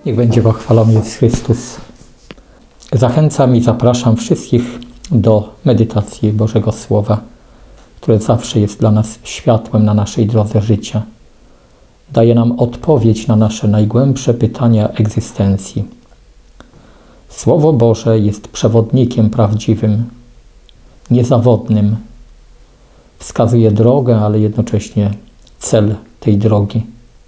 Niech będzie pochwalony Jezus Chrystus. Zachęcam i zapraszam wszystkich do medytacji Bożego Słowa, które zawsze jest dla nas światłem na naszej drodze życia. Daje nam odpowiedź na nasze najgłębsze pytania egzystencji. Słowo Boże jest przewodnikiem prawdziwym, niezawodnym. Wskazuje drogę, ale jednocześnie cel tej drogi.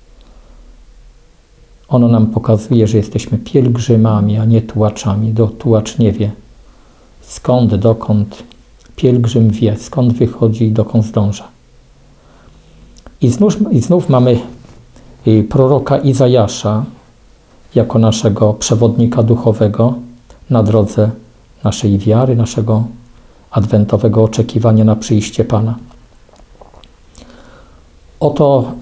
Ono nam pokazuje, że jesteśmy pielgrzymami, a nie tułaczami. Tułacz nie wie skąd, dokąd. Pielgrzym wie, skąd wychodzi i dokąd zdąża. I znów mamy proroka Izajasza jako naszego przewodnika duchowego na drodze naszej wiary, naszego adwentowego oczekiwania na przyjście Pana. Oto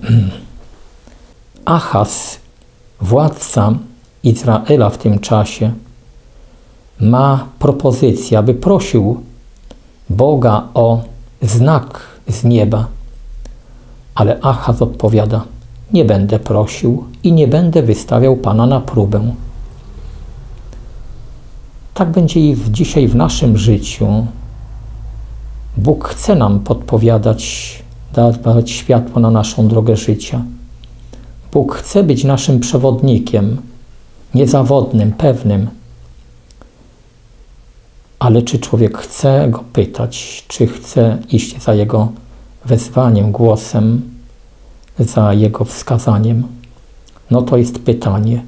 Achaz, władca Izraela w tym czasie, ma propozycję, aby prosił Boga o znak z nieba. Ale Achaz odpowiada: nie będę prosił i nie będę wystawiał Pana na próbę. Tak będzie i dzisiaj w naszym życiu. Bóg chce nam podpowiadać, dawać światło na naszą drogę życia. Bóg chce być naszym przewodnikiem, niezawodnym, pewnym. Ale czy człowiek chce Go pytać, czy chce iść za Jego wezwaniem, głosem, za Jego wskazaniem? No to jest pytanie.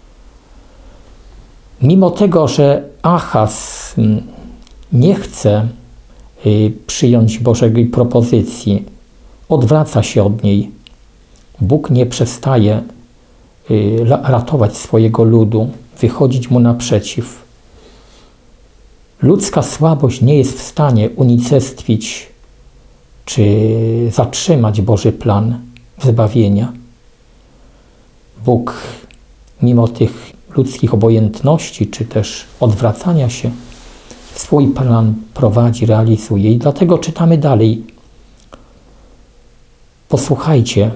Mimo tego, że Achaz nie chce przyjąć Bożej propozycji, odwraca się od niej, Bóg nie przestaje ratować swojego ludu, wychodzić mu naprzeciw. Ludzka słabość nie jest w stanie unicestwić czy zatrzymać Boży plan zbawienia. Bóg, mimo tych ludzkich obojętności czy też odwracania się, swój plan prowadzi, realizuje. I dlatego czytamy dalej. Posłuchajcie,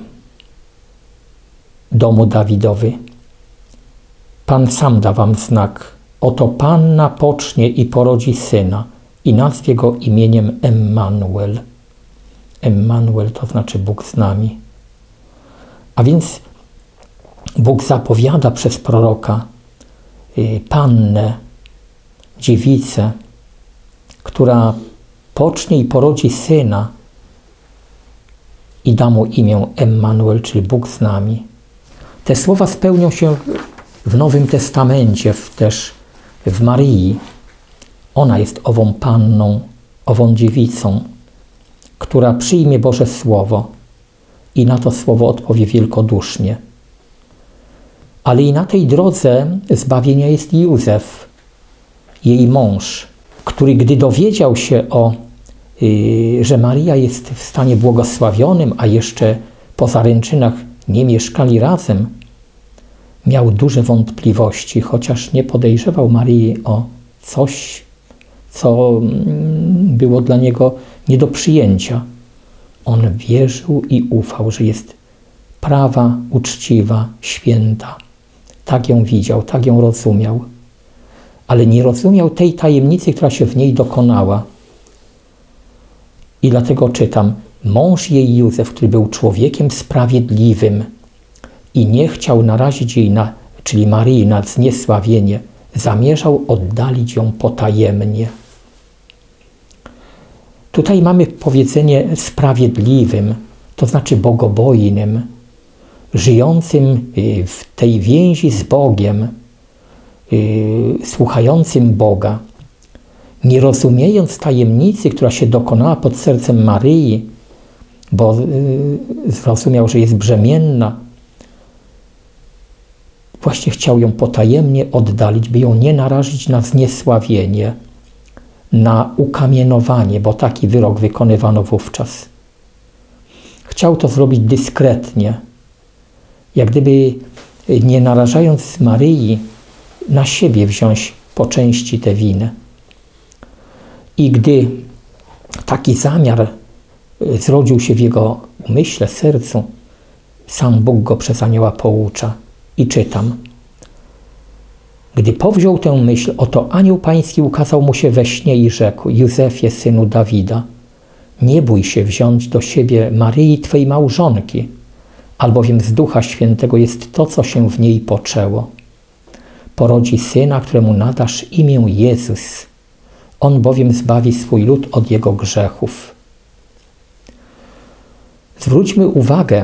domu Dawidowy. Pan sam da wam znak. Oto Panna pocznie i porodzi syna i nazwie go imieniem Emmanuel. Emmanuel to znaczy Bóg z nami. A więc Bóg zapowiada przez proroka Pannę, dziewicę, która pocznie i porodzi syna i da mu imię Emmanuel, czyli Bóg z nami. Te słowa spełnią się w Nowym Testamencie, też w Maryi. Ona jest ową Panną, ową dziewicą, która przyjmie Boże Słowo i na to Słowo odpowie wielkodusznie. Ale i na tej drodze zbawienia jest Józef, jej mąż, który gdy dowiedział się że Maryja jest w stanie błogosławionym, a jeszcze po zaręczynach nie mieszkali razem, miał duże wątpliwości, chociaż nie podejrzewał Maryi o coś, co było dla niego nie do przyjęcia. On wierzył i ufał, że jest prawa, uczciwa, święta. Tak ją widział, tak ją rozumiał. Ale nie rozumiał tej tajemnicy, która się w niej dokonała. I dlatego czytam: mąż jej Józef, który był człowiekiem sprawiedliwym i nie chciał narazić jej, czyli Maryi, na zniesławienie, zamierzał oddalić ją potajemnie. Tutaj mamy powiedzenie sprawiedliwym, to znaczy bogobojnym, żyjącym w tej więzi z Bogiem, słuchającym Boga. Nie rozumiejąc tajemnicy, która się dokonała pod sercem Maryi, bo zrozumiał, że jest brzemienna, właśnie chciał ją potajemnie oddalić, by ją nie narazić na zniesławienie, na ukamienowanie, bo taki wyrok wykonywano wówczas. Chciał to zrobić dyskretnie, jak gdyby nie narażając Maryi na siebie wziąć po części tę winę. I gdy taki zamiar zrodził się w jego umyśle, sercu, sam Bóg go przez anioła poucza. I czytam: Gdy powziął tę myśl, oto anioł pański ukazał mu się we śnie i rzekł: Józefie, synu Dawida, nie bój się wziąć do siebie Maryi, twej małżonki, albowiem z Ducha Świętego jest to, co się w niej poczęło. Porodzi syna, któremu nadasz imię Jezus. On bowiem zbawi swój lud od jego grzechów. Zwróćmy uwagę,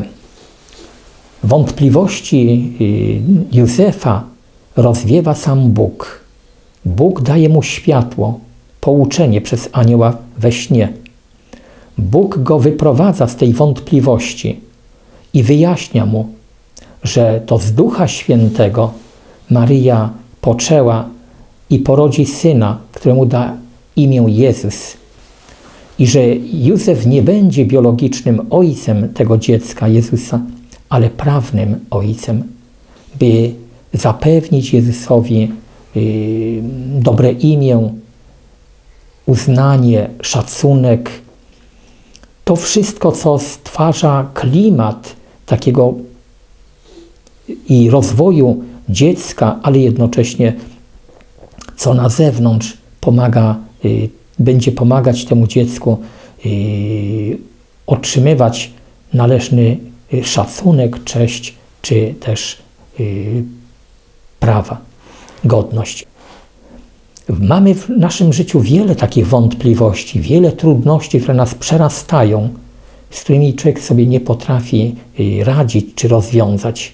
wątpliwości Józefa rozwiewa sam Bóg. Bóg daje mu światło, pouczenie przez anioła we śnie. Bóg go wyprowadza z tej wątpliwości i wyjaśnia mu, że to z Ducha Świętego Maryja poczęła i porodzi syna, któremu da imię Jezus. I że Józef nie będzie biologicznym ojcem tego dziecka Jezusa, ale prawnym ojcem, by zapewnić Jezusowi dobre imię, uznanie, szacunek. To wszystko, co stwarza klimat takiego i rozwoju dziecka, ale jednocześnie co na zewnątrz pomaga, będzie pomagać temu dziecku otrzymywać należny szacunek, cześć, czy też prawa, godność. Mamy w naszym życiu wiele takich wątpliwości, wiele trudności, które nas przerastają, z którymi człowiek sobie nie potrafi radzić czy rozwiązać.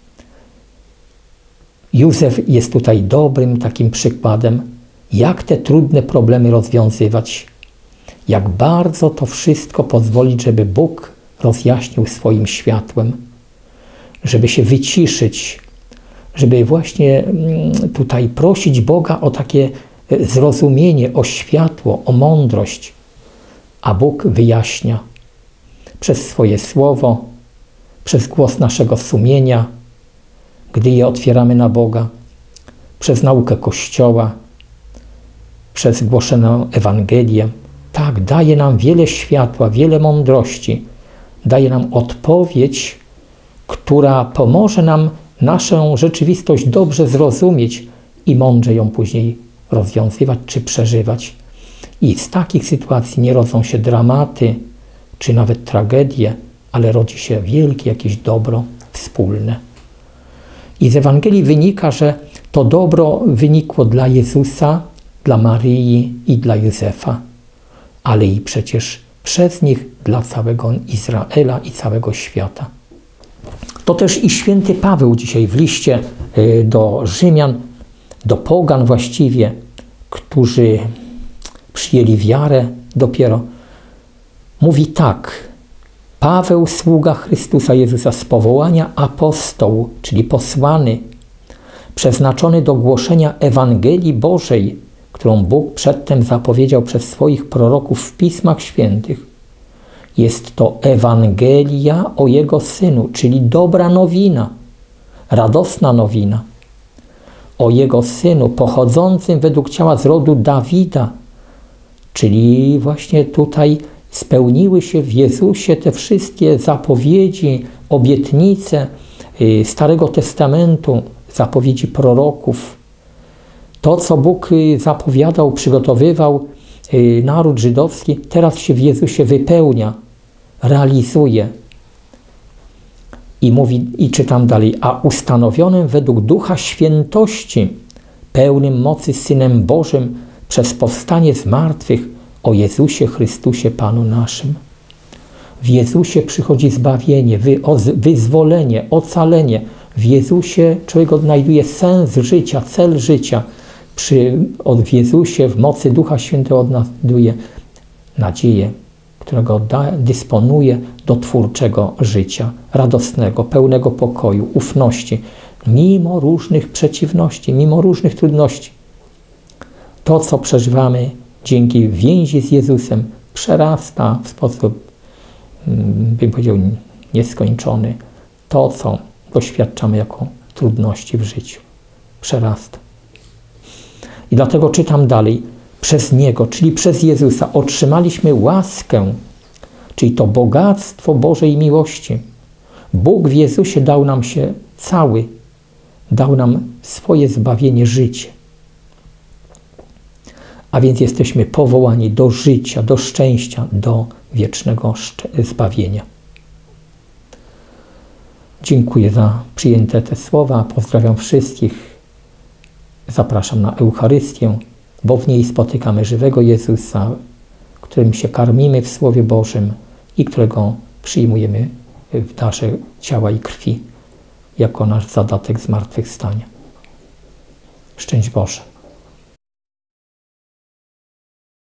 Józef jest tutaj dobrym takim przykładem, jak te trudne problemy rozwiązywać, jak bardzo to wszystko pozwolić, żeby Bóg rozjaśnił swoim światłem, żeby się wyciszyć, żeby właśnie tutaj prosić Boga o takie zrozumienie, o światło, o mądrość, a Bóg wyjaśnia przez swoje słowo, przez głos naszego sumienia, gdy je otwieramy na Boga, przez naukę Kościoła, przez głoszoną Ewangelię. Tak, daje nam wiele światła, wiele mądrości, daje nam odpowiedź, która pomoże nam naszą rzeczywistość dobrze zrozumieć i mądrze ją później rozwiązywać czy przeżywać. I z takich sytuacji nie rodzą się dramaty, czy nawet tragedie, ale rodzi się wielkie jakieś dobro wspólne. I z Ewangelii wynika, że to dobro wynikło dla Jezusa, dla Maryi i dla Józefa, ale i przecież przez nich dla całego Izraela i całego świata. To też i święty Paweł dzisiaj w liście do Rzymian, do pogan właściwie, którzy przyjęli wiarę dopiero, mówi tak: Paweł, sługa Chrystusa Jezusa z powołania, apostoł, czyli posłany, przeznaczony do głoszenia Ewangelii Bożej, którą Bóg przedtem zapowiedział przez swoich proroków w Pismach Świętych. Jest to Ewangelia o Jego Synu, czyli dobra nowina, radosna nowina. O Jego Synu pochodzącym według ciała z rodu Dawida, czyli właśnie tutaj spełniły się w Jezusie te wszystkie zapowiedzi, obietnice Starego Testamentu, zapowiedzi proroków. To, co Bóg zapowiadał, przygotowywał naród żydowski, teraz się w Jezusie wypełnia, realizuje. I mówi, i czytam dalej: a ustanowionym według Ducha Świętości, pełnym mocy Synem Bożym, przez powstanie z martwych, o Jezusie Chrystusie Panu naszym. W Jezusie przychodzi zbawienie, wyzwolenie, ocalenie. W Jezusie człowiek odnajduje sens życia, cel życia. W Jezusie, w mocy Ducha Świętego odnajduje nadzieję, którego dysponuje do twórczego życia, radosnego, pełnego pokoju, ufności, mimo różnych przeciwności, mimo różnych trudności. To, co przeżywamy dzięki więzi z Jezusem, przerasta w sposób, bym powiedział, nieskończony to, co doświadczamy jako trudności w życiu. Przerasta. I dlatego czytam dalej: przez Niego, czyli przez Jezusa, otrzymaliśmy łaskę, czyli to bogactwo Bożej miłości. Bóg w Jezusie dał nam się cały, dał nam swoje zbawienie, życie. A więc jesteśmy powołani do życia, do szczęścia, do wiecznego zbawienia. Dziękuję za przyjęte te słowa. Pozdrawiam wszystkich. Zapraszam na Eucharystię, bo w niej spotykamy żywego Jezusa, którym się karmimy w Słowie Bożym i którego przyjmujemy w darze ciała i krwi jako nasz zadatek zmartwychwstania. Szczęść Boże.